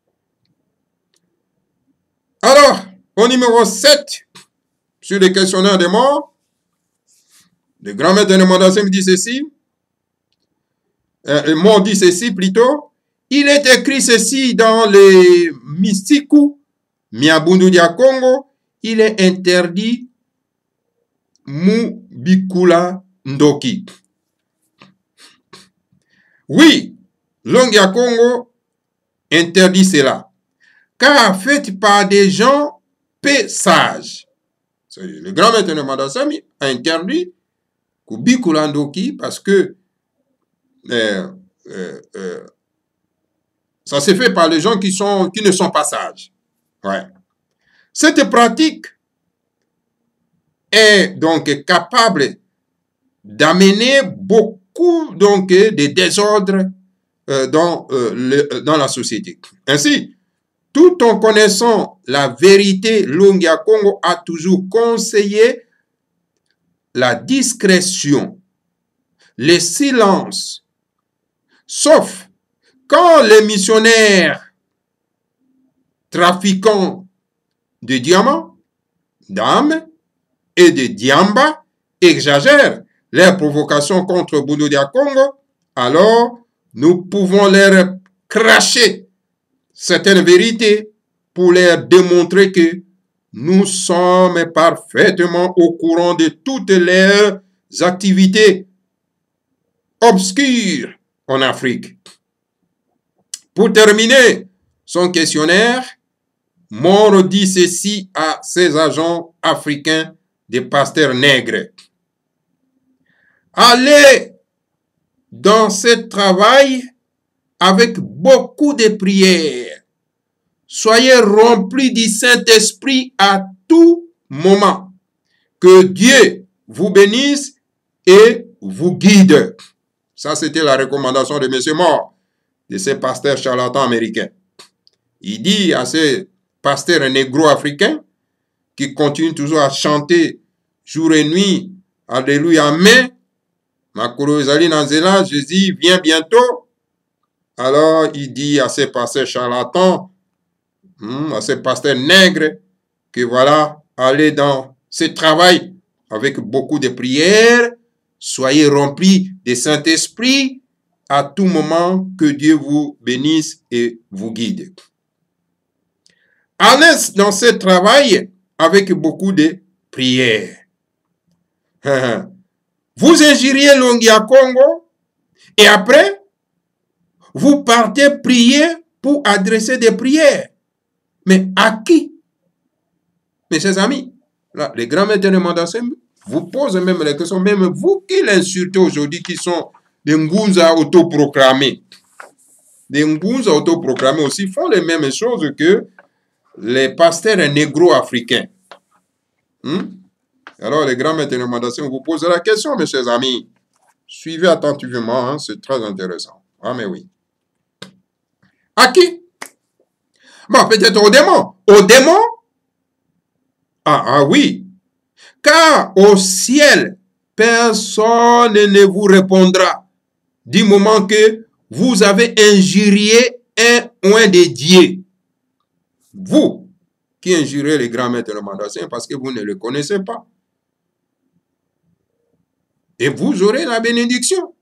Alors, au numéro 7, sur le questionnaire des morts, le grand maître de Mandassem dit ceci. Mort dit ceci plutôt. Il est écrit ceci dans les Mystiku, Miabundu dia Congo. Il est interdit Mubikula Ndoki. Oui, Longia Congo interdit cela. Car fait par des gens peu sages. Le grand maître de Mandassem a interdit Mubikula Ndoki parce que ça se fait par les gens qui ne sont pas sages. Ouais. Cette pratique est donc capable d'amener beaucoup donc de désordre dans la société. Ainsi, tout en connaissant la vérité, Longia Congo a toujours conseillé la discrétion, le silence, sauf quand les missionnaires trafiquants de diamants, d'âmes et de diamba exagèrent leurs provocations contre Bundu dia Congo, alors nous pouvons leur cracher certaines vérités pour leur démontrer que nous sommes parfaitement au courant de toutes leurs activités obscures en Afrique. Pour terminer son questionnaire, Moro dit ceci à ses agents africains des pasteurs nègres. Allez dans ce travail avec beaucoup de prières. Soyez remplis du Saint-Esprit à tout moment. Que Dieu vous bénisse et vous guide. Ça, c'était la recommandation de M. Mort, de ces pasteurs charlatans américains. Il dit à ces pasteurs négro-africains qui continuent toujours à chanter jour et nuit, Alléluia, Amen, Makolo Ezali Nanzela, Jésus vient bientôt. Alors, il dit à ces pasteurs charlatans, à ces pasteurs nègres, que voilà, allez dans ce travail avec beaucoup de prières, soyez remplis de Saint-Esprit à tout moment, que Dieu vous bénisse et vous guide. Allez dans ce travail avec beaucoup de prières. Vous ingériez Longia Congo et après, vous partez prier pour adresser des prières. Mais à qui? Mes chers amis, là, les grands maîtres de Mandassem vous posent même les questions, même vous qui l'insultez aujourd'hui, qui sont des Ngunza autoproclamés. Des Ngunza autoproclamés aussi font les mêmes choses que les pasteurs négro-africains. Alors, les grands maîtres de Mandassem vous posent la question, mes chers amis. Suivez attentivement, hein, c'est très intéressant. Ah, mais oui. À qui? Bon, peut-être aux démons. Aux démons? Ah oui. Car au ciel, personne ne vous répondra du moment que vous avez injurié un ou un des dieux. Vous qui injurez les grands maîtres de Mandassin parce que vous ne le connaissez pas. Et vous aurez la bénédiction.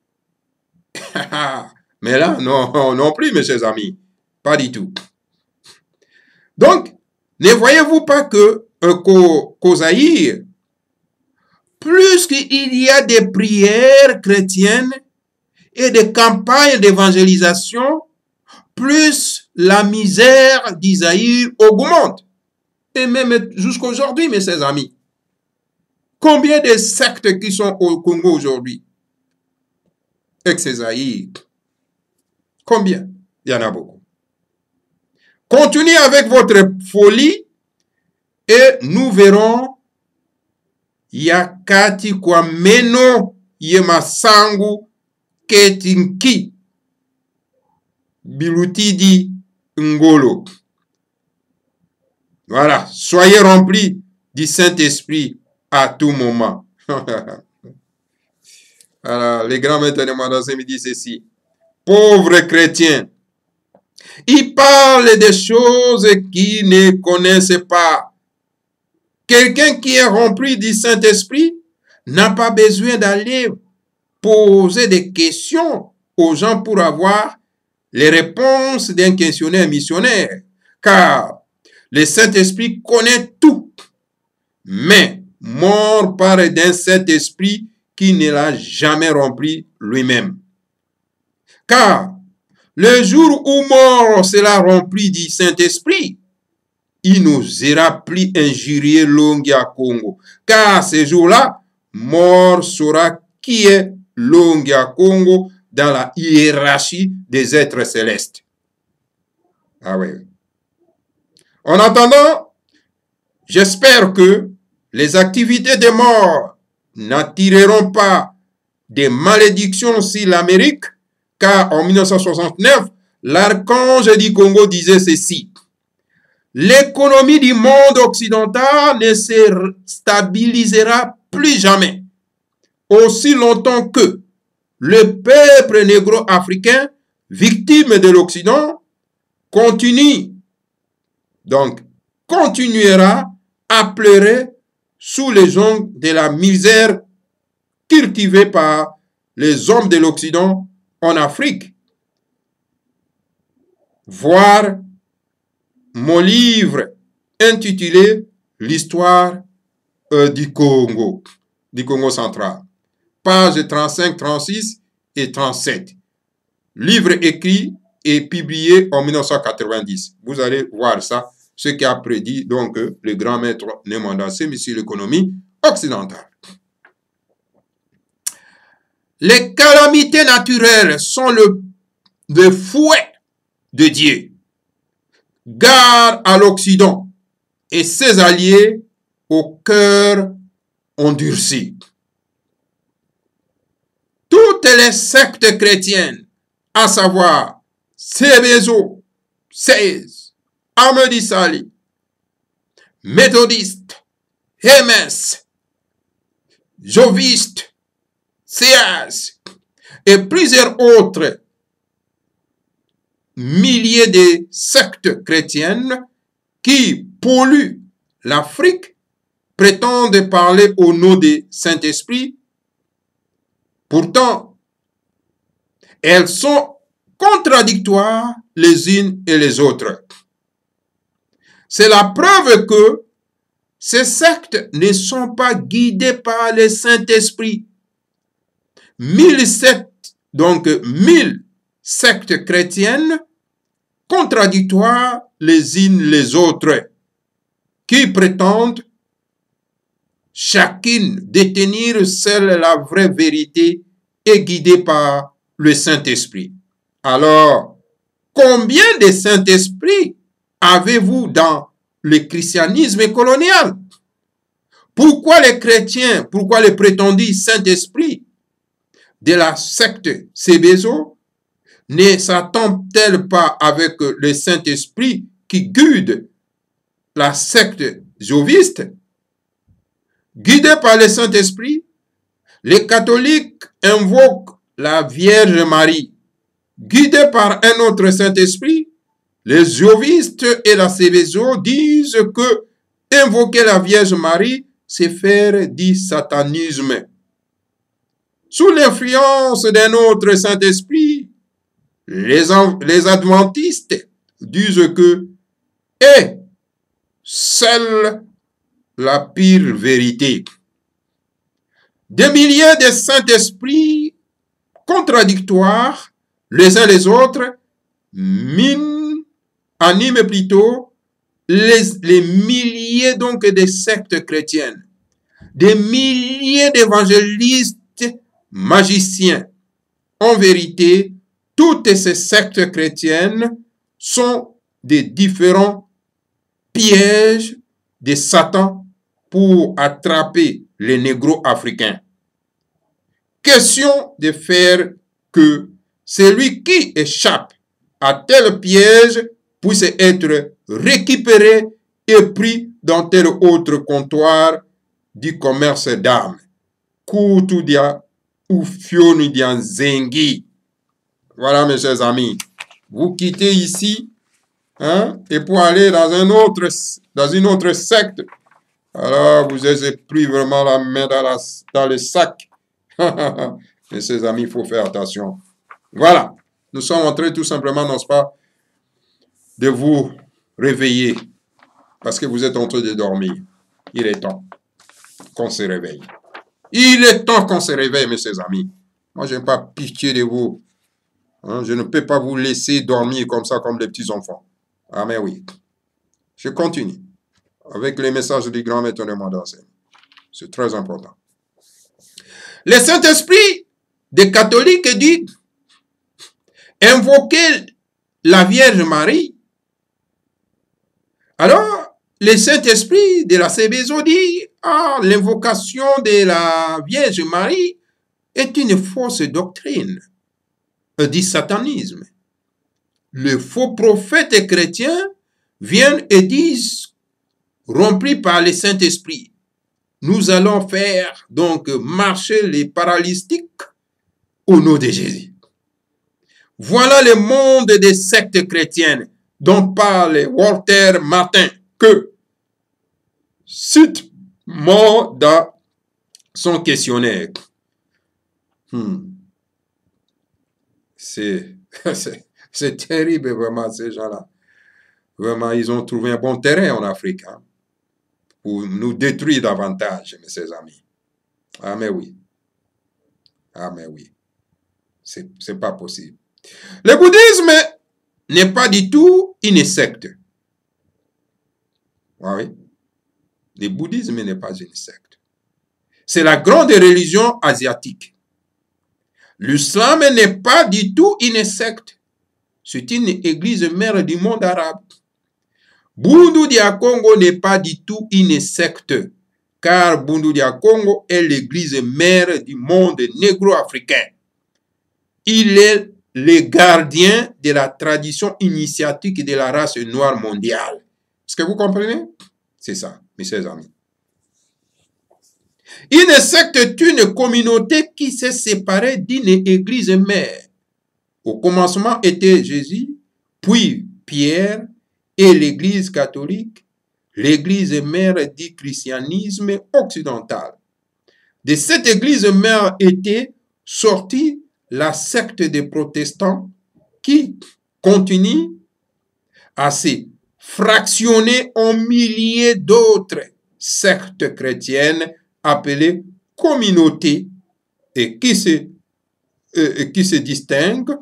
Mais là, non plus, mes chers amis. Pas du tout. Donc, ne voyez-vous pas qu'au Zaïre, plus qu'il y a des prières chrétiennes et des campagnes d'évangélisation, plus la misère d'Isaïe augmente. Et même jusqu'à aujourd'hui, mes chers amis. Combien de sectes qui sont au Congo aujourd'hui? Ex-Zaïre. Combien? Il y en a beaucoup. Continuez avec votre folie et nous verrons yakati kwa meno yemasangu ketinki bilutidi ngolo. Voilà, soyez remplis du Saint-Esprit à tout moment. Alors, les grands maîtres de Mandassin me disent ceci. Pauvres chrétiens, ils parlent des choses qu'ils ne connaissent pas. Quelqu'un qui est rempli du Saint-Esprit n'a pas besoin d'aller poser des questions aux gens pour avoir les réponses d'un questionnaire missionnaire. Car le Saint-Esprit connaît tout. Mais mort par d'un Saint-Esprit qui ne l'a jamais rempli lui-même. Car le jour où mort sera rempli du Saint-Esprit, il n'osera plus injurier Longia Congo. Car ce jour-là, mort saura qui est Longia Congo dans la hiérarchie des êtres célestes. Ah oui. En attendant, j'espère que les activités des morts n'attireront pas des malédictions sur l'Amérique, car en 1969, l'archange du Congo disait ceci. L'économie du monde occidental ne se stabilisera plus jamais, aussi longtemps que le peuple négro-africain, victime de l'Occident, continuera à pleurer sous les ongles de la misère cultivée par les hommes de l'Occident en Afrique. Voir mon livre intitulé L'histoire du Congo central. Pages 35, 36 et 37. Livre écrit et publié en 1990. Vous allez voir ça, ce qu'a prédit donc le grand maître Némandassé sur l'économie occidentale. Les calamités naturelles sont le fouet de Dieu. Garde à l'Occident et ses alliés au cœur endurci. Toutes les sectes chrétiennes, à savoir Sébezo, 16, Amédisali, Méthodistes, Hémès, Jovistes, Céas et plusieurs autres milliers de sectes chrétiennes qui polluent l'Afrique prétendent parler au nom du Saint-Esprit. Pourtant, elles sont contradictoires les unes et les autres. C'est la preuve que ces sectes ne sont pas guidées par le Saint-Esprit. 1000 sectes chrétiennes contradictoires les unes les autres, qui prétendent chacune détenir seule la vraie vérité et guidée par le Saint-Esprit. Alors, combien de Saint-Esprit avez-vous dans le christianisme colonial? Pourquoi les chrétiens, pourquoi les prétendus Saint-Esprit de la secte Cébeso ne s'attend-elle pas avec le Saint-Esprit qui guide la secte joviste? Guidés par le Saint-Esprit, les catholiques invoquent la Vierge Marie. Guidés par un autre Saint-Esprit, les jovistes et la Cébeso disent que invoquer la Vierge Marie, c'est faire du satanisme. Sous l'influence d'un autre Saint-Esprit, les adventistes disent que est seule la pire vérité. Des milliers de Saint-Esprits contradictoires, les uns les autres, animent plutôt les milliers donc de sectes chrétiennes, des milliers d'évangélistes magiciens. En vérité, toutes ces sectes chrétiennes sont des différents pièges de Satan pour attraper les négros africains. Question de faire que celui qui échappe à tel piège puisse être récupéré et pris dans tel autre comptoir du commerce d'âmes. Kutudia ou Fionidian Zengi. Voilà, mes chers amis. Vous quittez ici, hein, et pour aller dans une autre secte. Alors, vous n'avez plus vraiment la main dans le sac. Mes chers amis, il faut faire attention. Voilà. Nous sommes en train tout simplement, n'est-ce pas, de vous réveiller parce que vous êtes en train de dormir. Il est temps qu'on se réveille. Il est temps qu'on se réveille, mes chers amis. Moi, je n'ai pas pitié de vous. Hein, je ne peux pas vous laisser dormir comme ça, comme des petits enfants. Ah, mais oui. Je continue avec les messages du grand maître de mon enseigne. C'est très important. Le Saint-Esprit des catholiques dit invoquer la Vierge Marie. Alors, le Saint-Esprit de la Cébeso dit l'invocation de la Vierge Marie est une fausse doctrine du satanisme. Les faux prophètes chrétiens viennent et disent, remplis par le Saint-Esprit, nous allons faire donc marcher les paralytiques au nom de Jésus. Voilà le monde des sectes chrétiennes dont parle Walter Martin, que cite mort dans son questionnaire. C'est terrible vraiment, ces gens-là. Vraiment, ils ont trouvé un bon terrain en Afrique, hein, pour nous détruire davantage, mes chers amis. Ah mais oui. Ah mais oui. C'est pas possible. Le bouddhisme n'est pas du tout une secte. Oui. Le bouddhisme n'est pas une secte. C'est la grande religion asiatique. L'islam n'est pas du tout une secte. C'est une église mère du monde arabe. Bundu dia Congo n'est pas du tout une secte, car Bundu dia Congo est l'église mère du monde négro-africain. Il est le gardien de la tradition initiatique de la race noire mondiale. Est-ce que vous comprenez? C'est ça, mes chers amis. Une secte est une communauté qui s'est séparée d'une église mère. Au commencement était Jésus, puis Pierre et l'église catholique, l'église mère du christianisme occidental. De cette église mère était sortie la secte des protestants qui continue à se fractionner en milliers d'autres sectes chrétiennes appelées communautés et qui se distinguent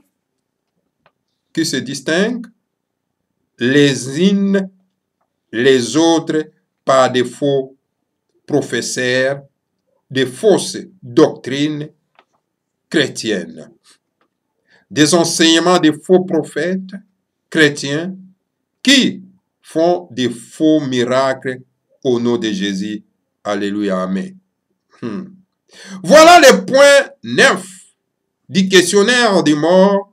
les unes les autres par des faux professeurs, des fausses doctrines chrétiennes, des enseignements des faux prophètes chrétiens qui font des faux miracles au nom de Jésus. Alléluia, amen. Voilà le point 9 du questionnaire des morts,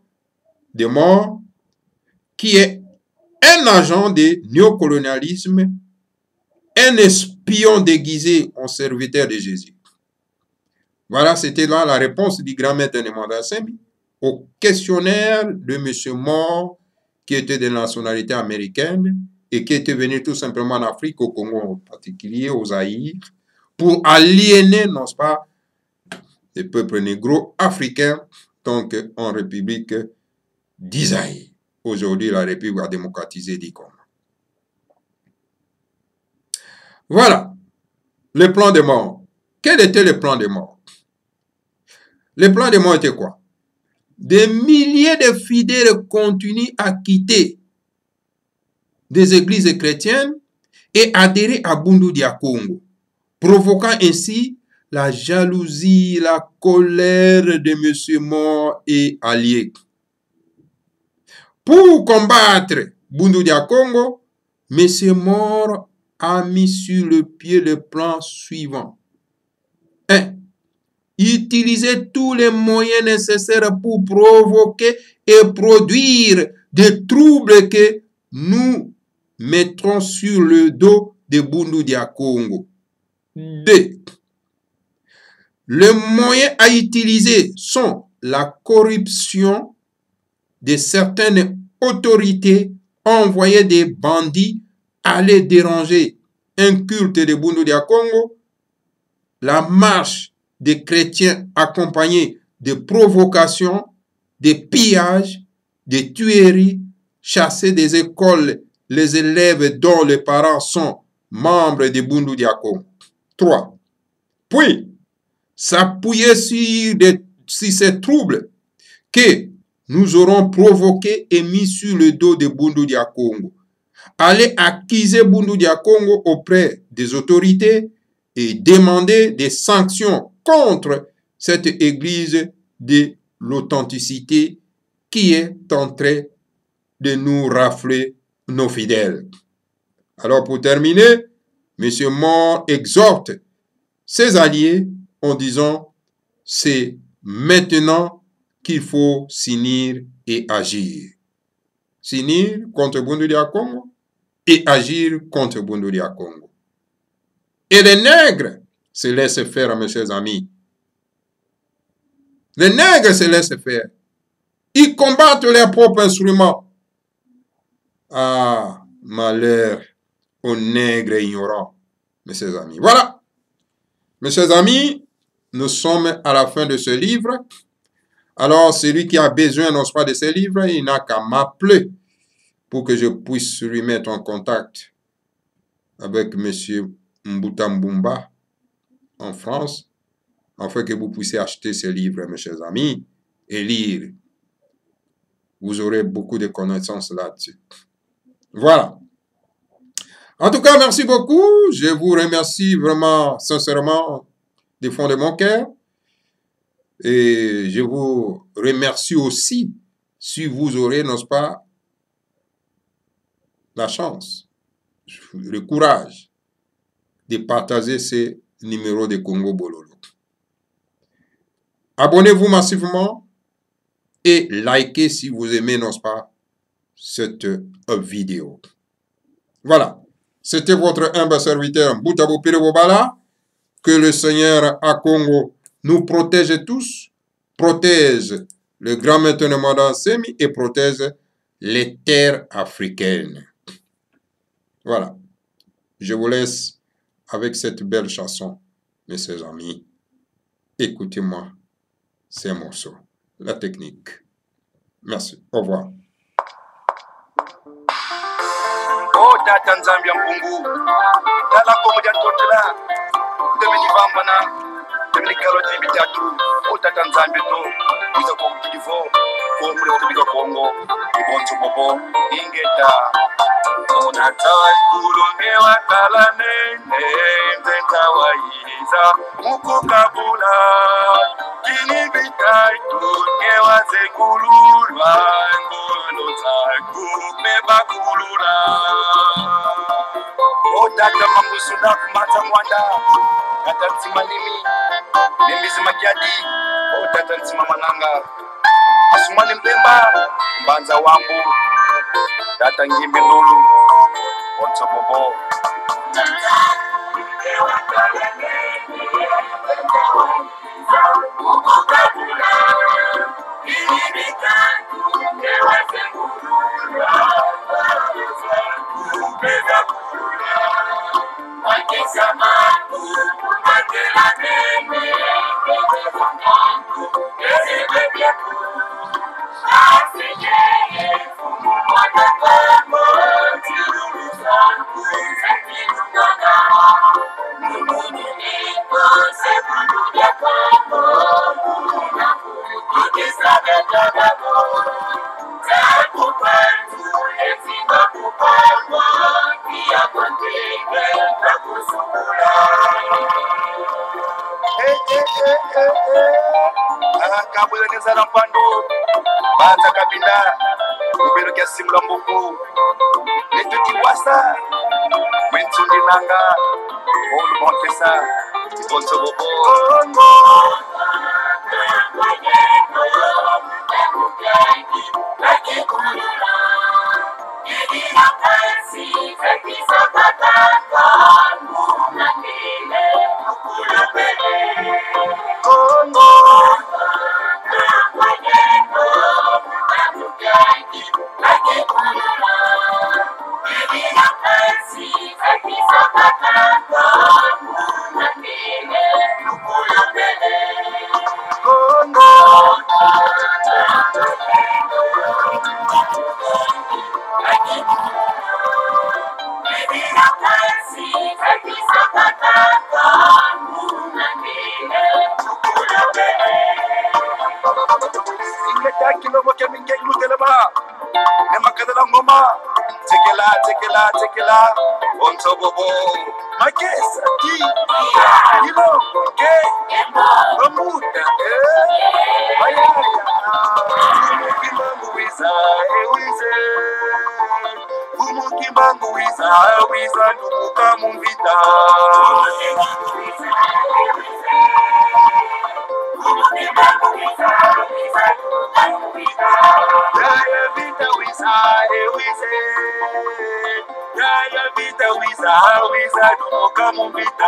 qui est un agent de néocolonialisme, un espion déguisé en serviteur de Jésus. Voilà, c'était là la réponse du grand maître Nemanda Nsemi au questionnaire de M. Mort, qui était de nationalité américaine et qui était venu tout simplement en Afrique, au Congo en particulier, aux Zaïre, pour aliéner, n'est-ce pas, les peuples négro-africains, donc en République d'Isaïe. Aujourd'hui, la République a démocratisé du Congo. Voilà, le plan des morts. Quel était le plan des morts? Le plan des morts était quoi? Des milliers de fidèles continuent à quitter des églises chrétiennes et adhérer à Bundu dia Congo, provoquant ainsi la jalousie, la colère de M. Mort et alliés. Pour combattre Bundu dia Congo, M. Mort a mis sur le pied le plan suivant. 1. Utiliser tous les moyens nécessaires pour provoquer et produire des troubles que nous mettrons sur le dos de Bundu dia Congo. 2. Les moyens à utiliser sont la corruption de certaines autorités, envoyer des bandits aller déranger un culte de Bundu dia Congo, la marche des chrétiens accompagnés de provocations, de pillages, de tueries, chasser des écoles les élèves dont les parents sont membres de Bundu dia Congo. 3. Puis, s'appuyer sur ces troubles que nous aurons provoqués et mis sur le dos de Bundu dia Congo. Aller accuser Bundu dia Congo auprès des autorités et demander des sanctions contre cette église de l'authenticité qui est en train de nous rafler nos fidèles. Alors pour terminer, M. Mort exhorte ses alliés en disant « C'est maintenant qu'il faut s'unir et agir. » S'unir contre Bundu dia Congo et agir contre Bundu dia Congo. Et les nègres se laissent faire, mes chers amis. Les nègres se laissent faire. Ils combattent leurs propres instruments. Ah, malheur aux nègres ignorants, mes chers amis. Voilà. Mes chers amis, nous sommes à la fin de ce livre. Alors, celui qui a besoin, non pas, de ce livre, il n'a qu'à m'appeler pour que je puisse lui mettre en contact avec M. Mbuta Mbumba en France, afin que vous puissiez acheter ce livre, mes chers amis, et lire. Vous aurez beaucoup de connaissances là-dessus. Voilà. En tout cas, merci beaucoup. Je vous remercie vraiment sincèrement du fond de mon cœur. Et je vous remercie aussi si vous aurez, n'est-ce pas, la chance, le courage de partager ces numéros de Congo Bololo. Abonnez-vous massivement et likez si vous aimez, n'est-ce pas, cette vidéo. Voilà. C'était votre humble serviteur Boutabo Pirebobala. Que le Seigneur à Congo nous protège tous, protège le grand maître Nemanda Nsemi et protège les terres africaines. Voilà. Je vous laisse avec cette belle chanson, mes chers amis. Écoutez-moi ces morceaux. La technique. Merci. Au revoir. Oh, Tata Nzambia Mpungu. Tala Komodia Totela. Demeni Vambana. Demeni Karoti Bitatu. Oh, Tata Nzambia to. Iza kwa Kidivo. Kwa mule kutumika Kongo. Ibonto Bobo. Ingeta. Onatai kulongewa kalanene. Nzentawa iza. Muko kabula. Kini bitai tungewa zekululwa. Ngolo zagu meba kulula. Otata Mangusuna kumata mwanda. Kata Tsimanimi. Mimizi Magiadi. tata nsimama nanga Asumani Mpemba Mbanza Wambu Tata Ngimbi Lulu Onso Bobo Kabula Nezara Pando Banza Kabinda Ubero Kya Simula Mbuku Netuti Wasa Wentundi Nanga Olu Montesa Bonso Bobo Tekela Onso Bobo Makesa Ki Ilongo Ke Amuda Ayaya Umukimangu Wiza Ewize Umukimangu Wiza Numuka Mumvita Yaya Vita Wiza Ewize Yaya Vita Wiza Numuka Mumvita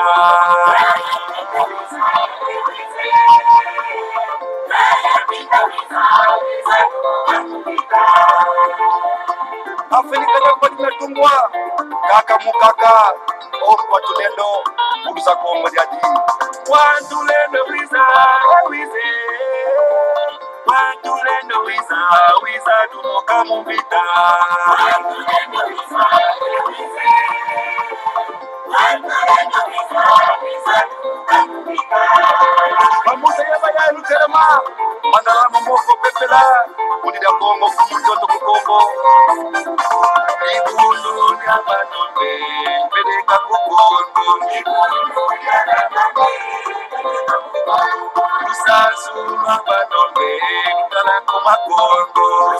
Afrika ya kwa tumetungwa Kaka Mukaka Ompa Tulendo Udusa Kongo Jadi Wantulendo Wiza Ewize Wantulendo Wiza Numuka Mumvita Mamusa yaba ya luterema Mandala momoko pepela Unida Kongo kumutoto kukongo Ibundu nyama nombe Bedeka kukongo Usasu nyama nombe Nukala kumakongo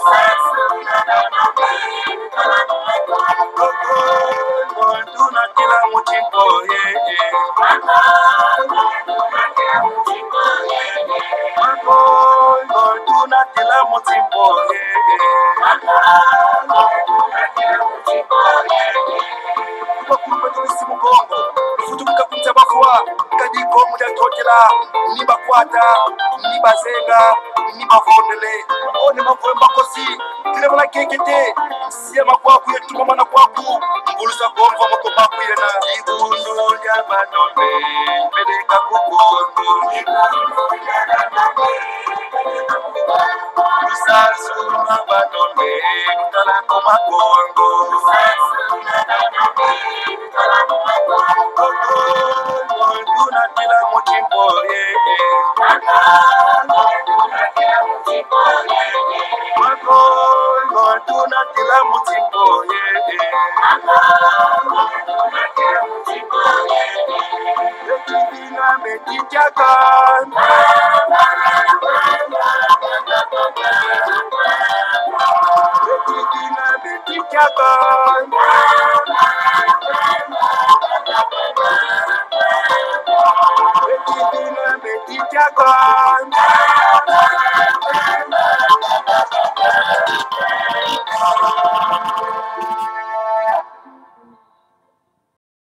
Kongo Tuna kila muchimpo Kongo Tuna kila muchimpo Kongo Futumika kumcha bafua Kadiko muda tokela Niba kwata Niba zenga Niba vondele Oni mafwe makosi Tile mala kekete Siya makwaku ya tumamana kwaku Mbulusa kongo makomaku yena Ibundu ya manombe Bedeka kukongo Usasu mabanombe Nukala kumakongo Kongo Tuna kila muchimpo Kongo Tuna kila muchimpo Ekibina metichaka Ekibina metichaka Ekibina DJ Gone.